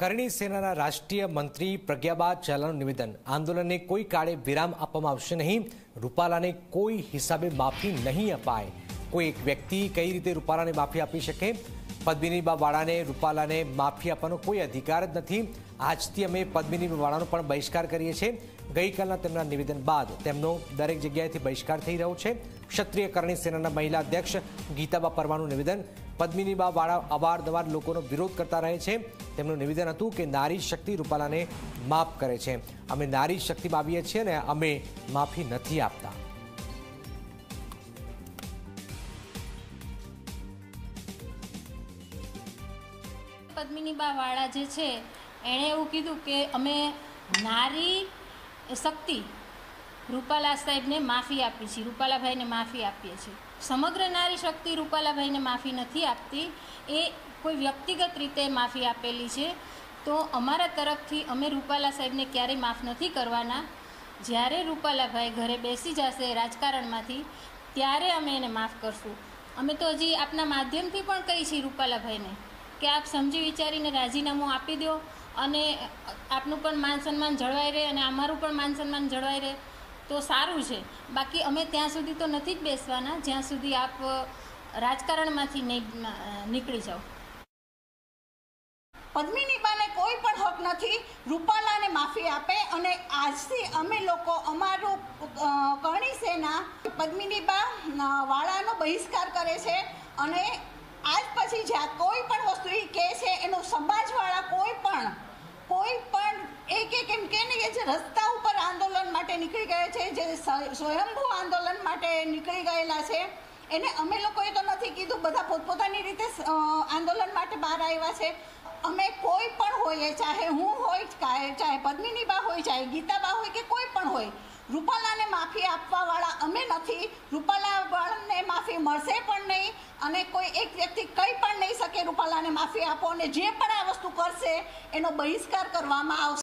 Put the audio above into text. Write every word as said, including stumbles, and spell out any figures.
કરણી સેનાના રાષ્ટ્રીય મંત્રી પ્રજ્ઞાબા ઝાલાનું નિવેદન, આંદોલનને કોઈ કાળે વિરામ આપવામાં આવશે નહીં, રૂપાલાને કોઈ હિસાબે માફી નહીં અપાય। કોઈ એક વ્યક્તિ કઈ રીતે રૂપાલાને માફી આપી શકે? પદ્મિનીબા વાળાને રૂપાલાને માફી આપવાનો કોઈ અધિકાર જ નથી। આજથી અમે પદ્મિનીબા વાળાનો પણ બહિષ્કાર કરીએ છીએ। ગઈકાલના તેમના નિવેદન બાદ તેમનો દરેક જગ્યાએથી બહિષ્કાર થઈ રહ્યો છે। ક્ષત્રિય કરણી સેનાના મહિલા અધ્યક્ષ ગીતાબા પરમારનું નિવેદન, પદ્મિનીબા વાળા અવારનવાર લોકોનો વિરોધ કરતા રહે છે। તેમનું નિવેદન હતું કે નારી શક્તિ રૂપાલાને માફ કરે છે, અમે નારી શક્તિમાં આવીએ છીએ અને અમે માફી નથી આપતા। પદ્મિનીબા વાળા જે છે એણે એવું કીધું કે અમે નારી શક્તિ રૂપાલા સાહેબને માફી આપી છે, રૂપાલાભાઈને માફી આપીએ છીએ। સમગ્ર નારી શક્તિ રૂપાલાભાઈને માફી નથી આપતી, એ કોઈ વ્યક્તિગત રીતે માફી આપેલી છે। તો અમારા તરફથી અમે રૂપાલા સાહેબને ક્યારેય માફ નથી કરવાના। જ્યારે રૂપાલાભાઈ ઘરે બેસી જશે રાજકારણમાંથી ત્યારે અમે એને માફ કરશું। અમે તો હજી આપના માધ્યમથી પણ કહી છીએ રૂપાલાભાઈને કે આપ સમજી વિચારીને રાજીનામું આપી દો અને આપનું પણ માન સન્માન જળવાઈ રહે અને અમારું પણ માન સન્માન જળવાઈ રહે તો સારું છે। બાકી અમે ત્યાં સુધી તો નથી જ બેસવાના જ્યાં સુધી આપ રાજકારણમાંથી નહીં નીકળી જાઓ। પદ્મિનીબાને કોઈ પણ હક નથી રૂપાલાને માફી આપે અને આજથી અમે લોકો અમારું કરણી સેના પદ્મિનીબા વાળાનો બહિષ્કાર કરે છે અને આજ પછી જ્યાં કોઈ પણ વસ્તુ એ કહે છે એનું સમાજવાળા કોઈ પણ કોઈ પણ એક એક એમ કહે ને કે જે રસ્તા ઉપર આંદોલન માટે નીકળી ગયા છે, જે સ્વયંભૂ આંદોલન માટે નીકળી ગયેલા છે, એને અમે લોકોએ તો નથી કીધું, બધા પોતપોતાની રીતે આંદોલન માટે બહાર આવ્યા છે। અમે કોઈ પણ હોઈએ, ચાહે હું હોય, ચાહે પદ્મિનીબા હોય, ચાહે ગીતાબા હોય કે કોઈ પણ હોય, રૂપાલાને માફી આપવાવાળા અમે નથી। રૂપાલા વાળાને માફી મળશે પણ નહીં અને કોઈ એક વ્યક્તિ કંઈ પણ નહીં શકે રૂપાલાને માફી આપો અને જે પણ આ વસ્તુ કરશે એનો બહિષ્કાર કરવામાં આવશે।